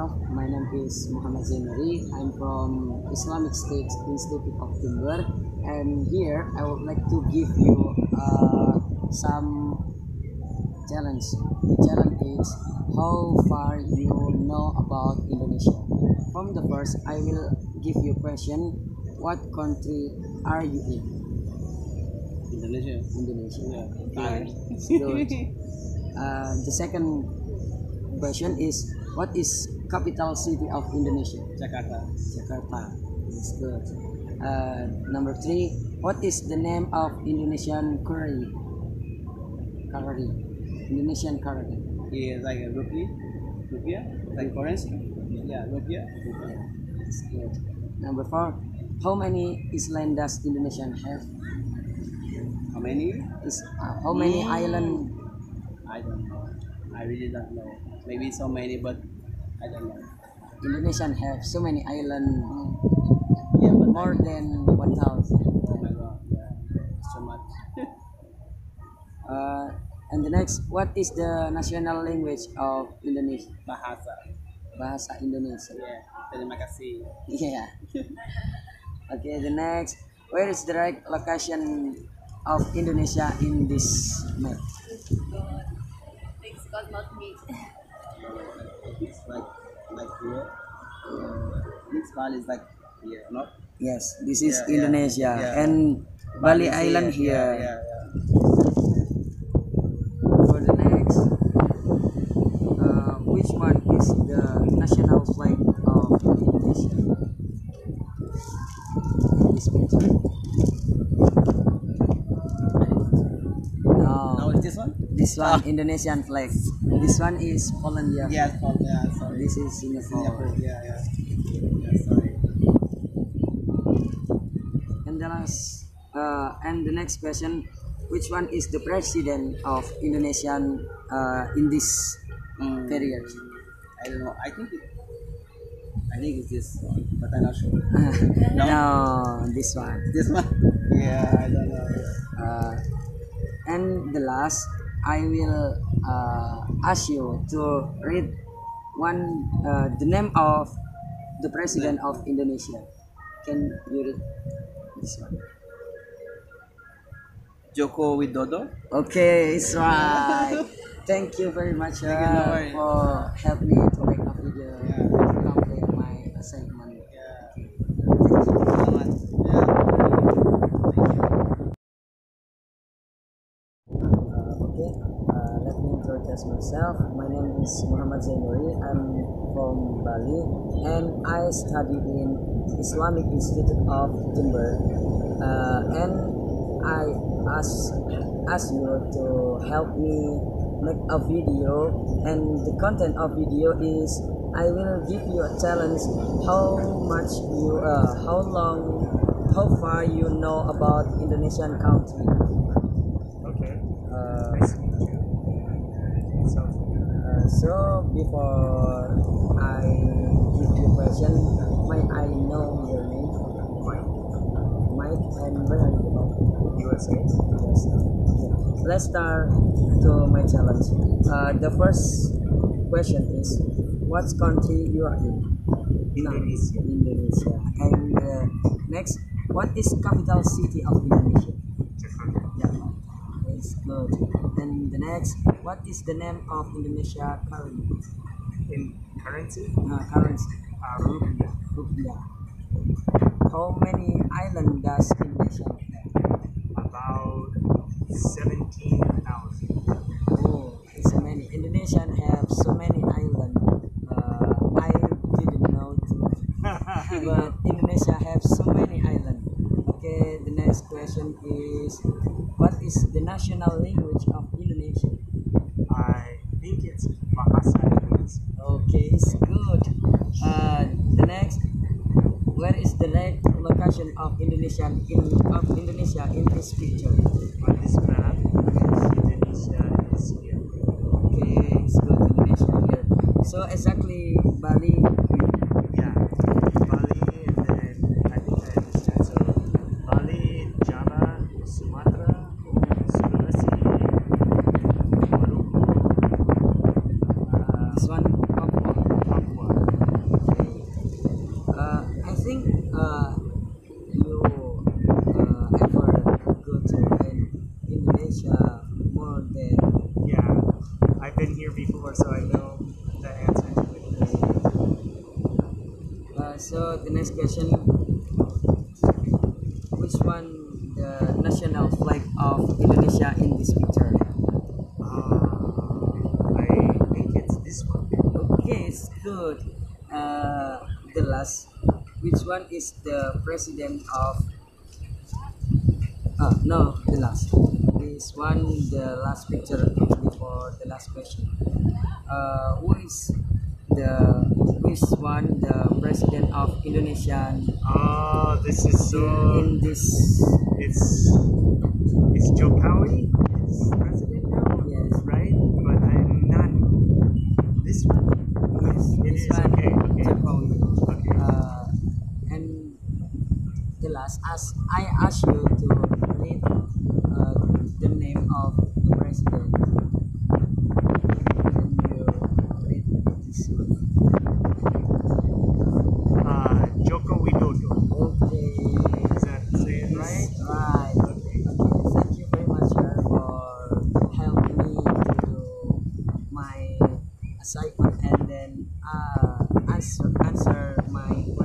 myself. My name is Muhammad Zainuri. I'm from Islamic State Institute of Timber, and here I would like to give you some challenge. The challenge is how far you know about Indonesia. From the first, I will give you a question. What country are you in? Indonesia. Indonesia. Yeah. Okay. Good. The second question is, what is capital city of Indonesia? Jakarta. Jakarta. That's good. Number three, what is the name of Indonesian curry? Curry. Indonesian curry. Is like a rupiah, like currency. Yeah, rupiah. That's good. Number four, how many island does Indonesia have? How many? How many island? I don't know. I really don't know. Maybe so many, but I don't know. Indonesia have so many island, Yeah, but more than 1,000. oh my god, yeah, so much. And the next, what is the national language of Indonesia? Bahasa. Bahasa Indonesia. Yeah. Terima kasih. Yeah. Okay, the next, where is the right location of Indonesia in this map? Thanks God not me. It's like here. This Bali is like here, not? Yes, this is Yeah, Indonesia, yeah. and Bali is Island here. Yeah, yeah. For the next, which one is the national flag of Indonesia? This picture. Now No, is this one? this one Indonesian flag. This one is Poland. Yeah, sorry. This is Singapore. Yeah. Yeah, sorry. And the last, and the next question, which one is the president of Indonesian in this period? I don't know. I think it's this one, but I'm not sure. No, this one. This one? Yeah, I don't know. And the last, I will ask you to read the name of the president of Indonesia. Can you read this one? Joko Widodo. Okay, it's right. Thank you very much Thank you, no worries. for helping me to make a video to complete my assignment. Yeah. Thank you. So much. Yeah. Okay, let me introduce myself. My name is Muhammad Zainuri. I'm from Bali, and I study in Islamic Institute of Timber. And I ask you to help me make a video, and the content of video is I will give you a challenge. How far you know about Indonesian country? Okay. Nice to meet you. So before I give you a question, may I know your name? Mike, and where are you from? USA. Yes. Okay. Let's start to my challenge. The first question is, what country you are in? Indonesia. Indonesia. And next, what is capital city of Indonesia? Jakarta. Yeah. It's good. And the next, what is the name of Indonesia currency? In currency, Currency. rupiah. Rupiah. How many islands does Indonesia have? About 17,000. Oh, so many. Indonesia have so many islands. I didn't know too. But Indonesia have so many islands. Okay, the next question is, what is the national language of Indonesia? I think it's Bahasa Indonesia. Okay, it's good. The next, where is the right location of Indonesia in this picture? On this map, Indonesia is here. Okay, it's good. Indonesia here. So exactly Bali. Yeah. Bali, and then I think I understand. So Bali, Java, Sumatra, Sulawesi, Maluku, This one Papua. Papua. I've been here before, so I know the answer to it. So the next question: which one the national flag of Indonesia in this picture? I think it's this one. Okay, it's good. The last, which one is the president of? No, the last. This one, the last picture before the last question. Who is one the president of Indonesia Oh, this is so. in this? It's Jokowi, is president now, Yes. right? But I'm not this one. Yes, It this is, one, okay, okay. Jokowi. Okay. And the last, as I asked you to read the name of the president, and you read this one. Joko Widodo. Okay. Is that say it right? Right. Okay. Okay. Thank you very much, sir, for helping me to do my assignment and then answer my